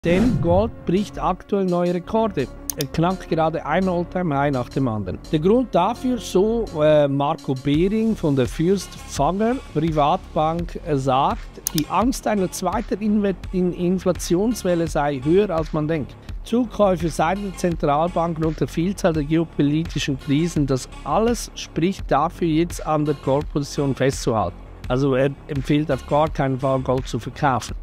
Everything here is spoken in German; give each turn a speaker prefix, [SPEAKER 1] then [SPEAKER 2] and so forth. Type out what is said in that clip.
[SPEAKER 1] Denn Gold bricht aktuell neue Rekorde. Er knackt gerade ein All-Time-High nach dem anderen. Der Grund dafür, so Marco Behring von der Fürst Pfagger Privatbank sagt, die Angst einer zweiten Inflationswelle sei höher als man denkt. Zukäufe seitens der Zentralbanken und der Vielzahl der geopolitischen Krisen, das alles spricht dafür, jetzt an der Goldposition festzuhalten. Also er empfiehlt auf gar keinen Fall, Gold zu verkaufen.